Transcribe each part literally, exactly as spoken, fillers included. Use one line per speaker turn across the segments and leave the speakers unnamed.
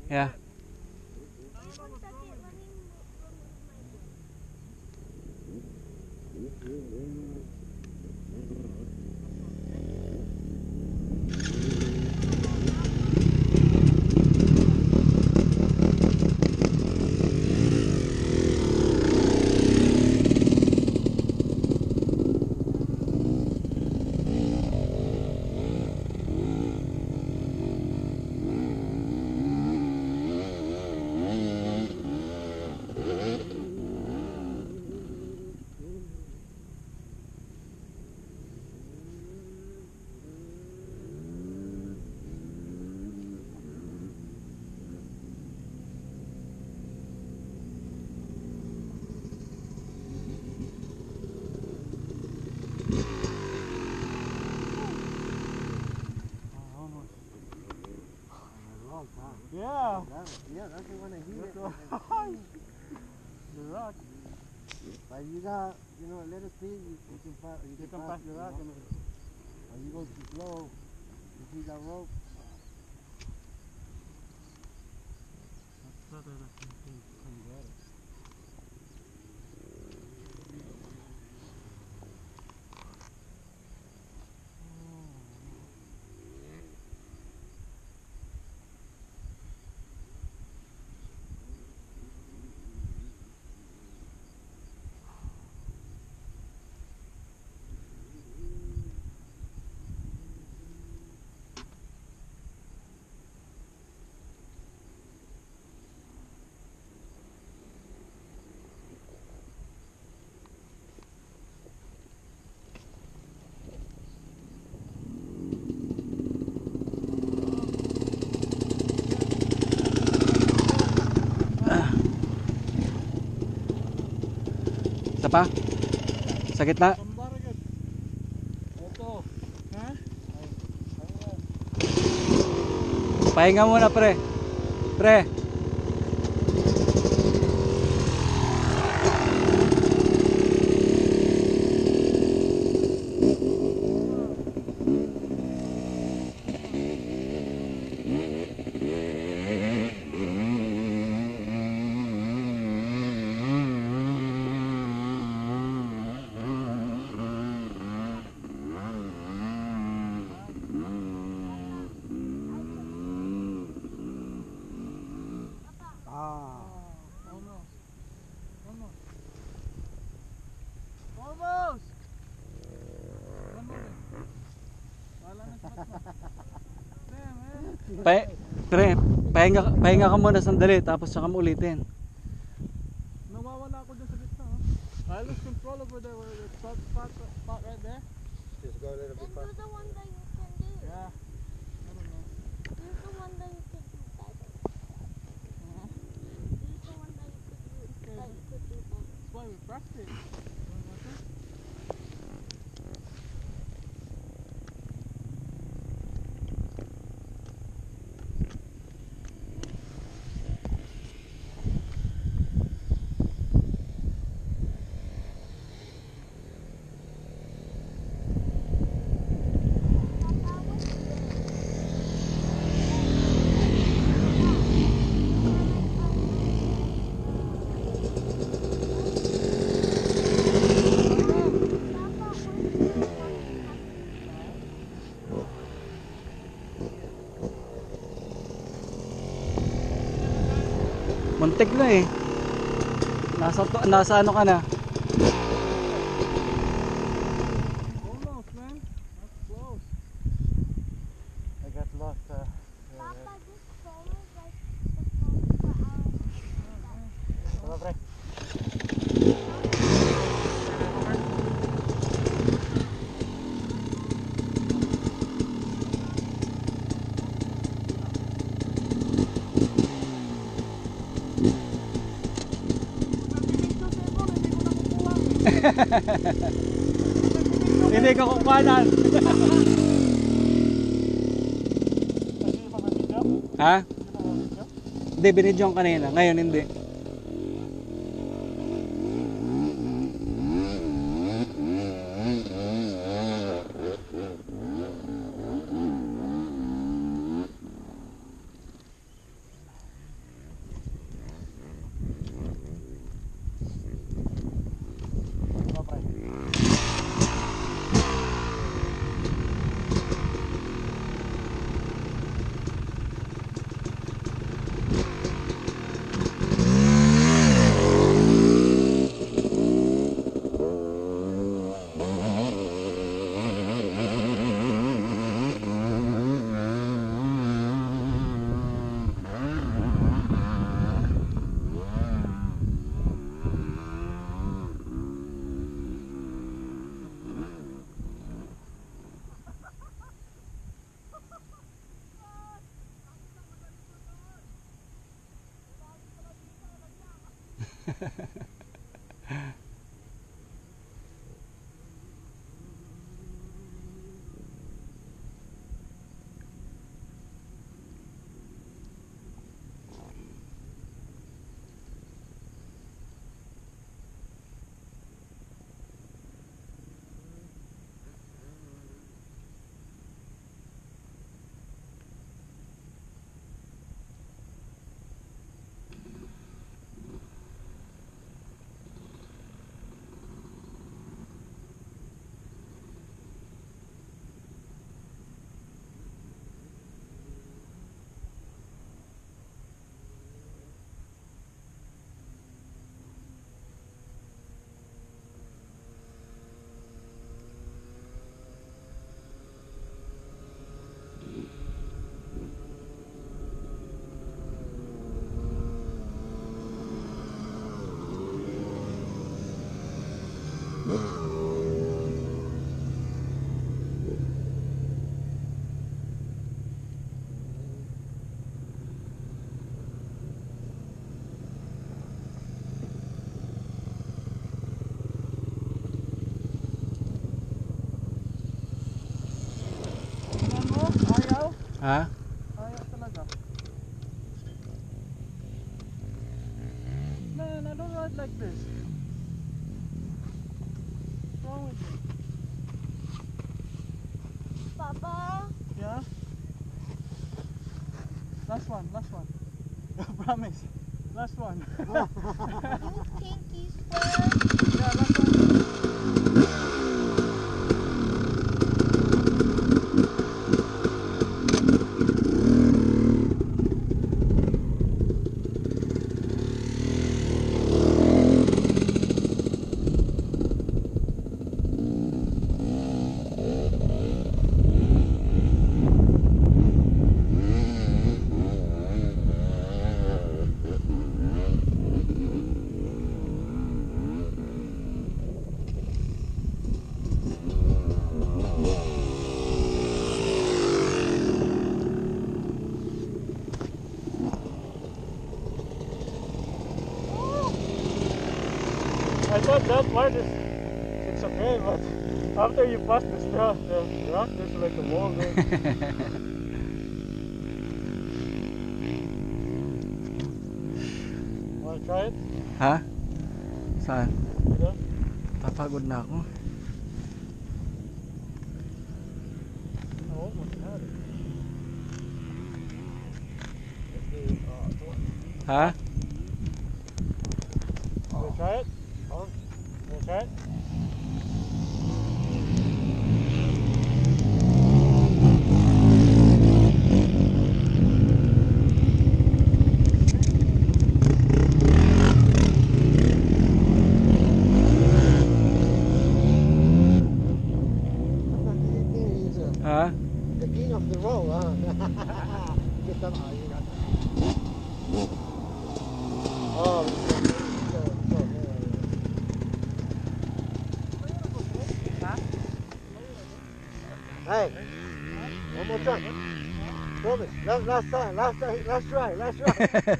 Yeah.
Yeah. That, yeah, that's the one that he hit.
The rock.
Like you got, you know, a little speed, you, you can pass. You,
You
can
can
pass
pass the
you
rock.
know?
And
When you go too slow, you see that rope.
that's better than something from there.
Isa pa? Sa gitna?
Ito. Ha?
Pahinga muna pre. Pre. Pa pre, pahinga, pahinga ka muna sandali tapos saka mo ulitin.
Nawawala ako dyan sa gitna. I lose control over there where the spot, spot, spot right there.
Just go a little bit
Then do
faster.
the one that you can do.
Yeah. I don't know.
Do the one that you can do better.
Uh-huh.
Do the one that you could do
Okay.
that you could do better.
That's why we practice.
Muntik na eh. Nasa, nasa ano ka na?
Almost, man. That's close.
I got lost. Uh,
Papa, this phone is like the phone for our.
Come on, pre.
Hindi ko kukuhanan. Ha? Hindi, binidyo kanina. Ngayon hindi.
Ano? Ayaw?
Ha?
Ayaw talaga. Man, I don't ride like this. What's wrong with you?
Papa,
Yeah? Last one, last one. Promise. Last one.
you pinkies first.
Yeah, last one. I thought that part is it's okay, but after you pass the straw, the rock, there's like a wall there. Wanna try it?
Ha? Saan?
You know?
Papagod na ako.
I almost had it.
Ha?
Wanna try it?
Huh?
Wanna try it?
Ha?
The king of the road, huh? Get some out, you got Oh, so, so, Hey, one more time. Promise. Last, last time, last time, last try, last try.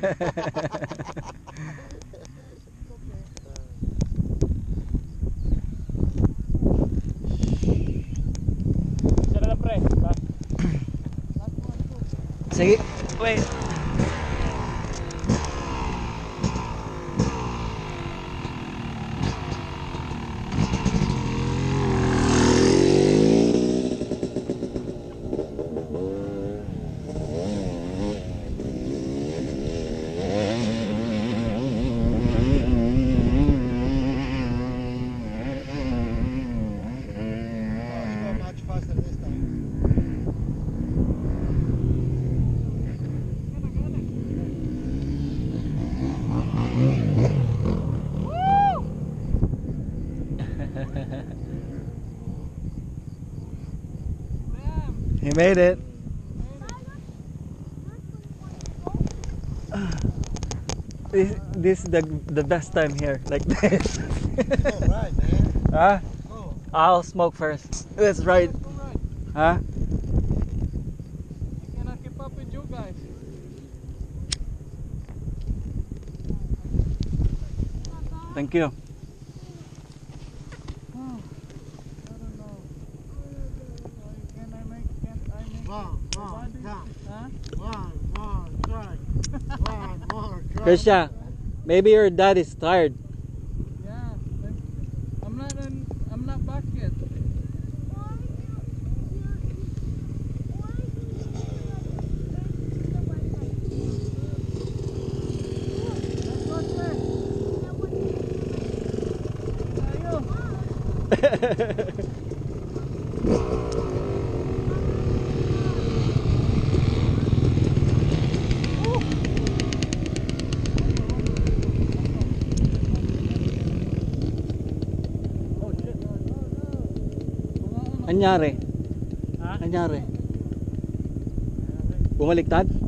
Sila na pre. Last.
Sige. Wait.
Much faster this time.
He made it. This, this is the the best time here, like this.
All right, man.
Huh?
Go.
I'll smoke first. That's right.
Go right.
Huh?
I cannot keep up with you guys.
Thank you.
Oh, I don't know. Like, can I make, can I make
One,
the
one,
body?
down.
Huh?
One more try. One more try.
Krisha, maybe your dad is tired.
Yeah. I'm, I'm not in, I'm not back yet.
Why do you, you, why do you do the website?
That's what's there.
That one
Tayo. Oh shit.
Anyari?
Ha?
Anyari? Bumaliktad?